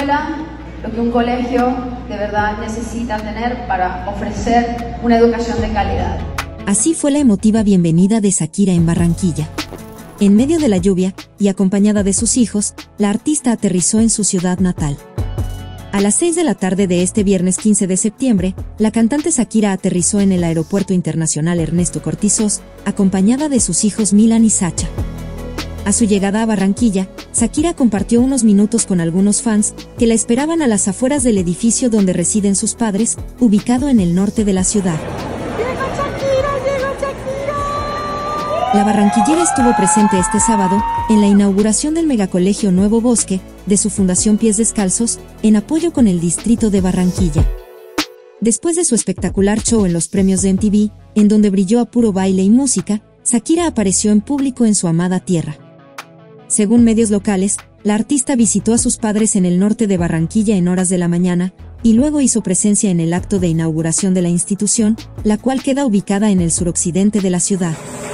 escuela lo que un colegio de verdad necesita tener para ofrecer una educación de calidad. Así fue la emotiva bienvenida de Shakira en Barranquilla. En medio de la lluvia, y acompañada de sus hijos, la artista aterrizó en su ciudad natal. A las 6 de la tarde de este viernes 15 de septiembre, la cantante Shakira aterrizó en el Aeropuerto Internacional Ernesto Cortizos, acompañada de sus hijos Milan y Sacha. A su llegada a Barranquilla, Shakira compartió unos minutos con algunos fans que la esperaban a las afueras del edificio donde residen sus padres, ubicado en el norte de la ciudad. La barranquillera estuvo presente este sábado en la inauguración del megacolegio Nuevo Bosque de su Fundación Pies Descalzos, en apoyo con el distrito de Barranquilla. Después de su espectacular show en los premios de MTV, en donde brilló a puro baile y música, Shakira apareció en público en su amada tierra. Según medios locales, la artista visitó a sus padres en el norte de Barranquilla en horas de la mañana, y luego hizo presencia en el acto de inauguración de la institución, la cual queda ubicada en el suroccidente de la ciudad.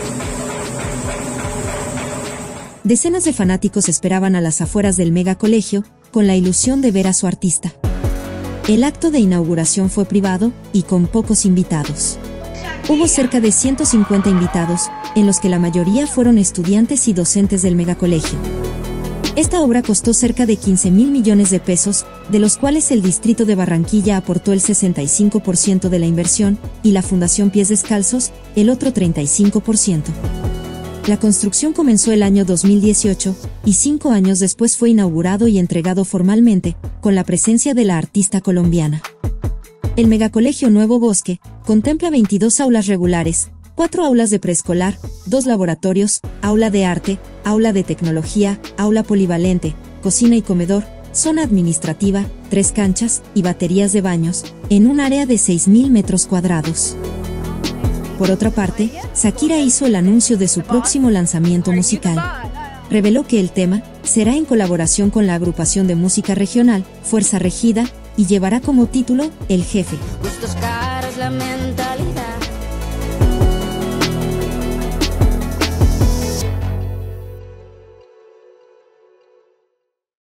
Decenas de fanáticos esperaban a las afueras del megacolegio, con la ilusión de ver a su artista. El acto de inauguración fue privado, y con pocos invitados. Hubo cerca de 150 invitados, en los que la mayoría fueron estudiantes y docentes del megacolegio. Esta obra costó cerca de 15.000 millones de pesos, de los cuales el distrito de Barranquilla aportó el 65% de la inversión, y la Fundación Pies Descalzos, el otro 35%. La construcción comenzó el año 2018, y 5 años después fue inaugurado y entregado formalmente, con la presencia de la artista colombiana. El megacolegio Nuevo Bosque contempla 22 aulas regulares, 4 aulas de preescolar, 2 laboratorios, aula de arte, aula de tecnología, aula polivalente, cocina y comedor, zona administrativa, 3 canchas y baterías de baños, en un área de 6.000 metros cuadrados. Por otra parte, Shakira hizo el anuncio de su próximo lanzamiento musical. Reveló que el tema será en colaboración con la agrupación de música regional, Fuerza Regida, y llevará como título, El Jefe. Gustos caros, la mentalidad.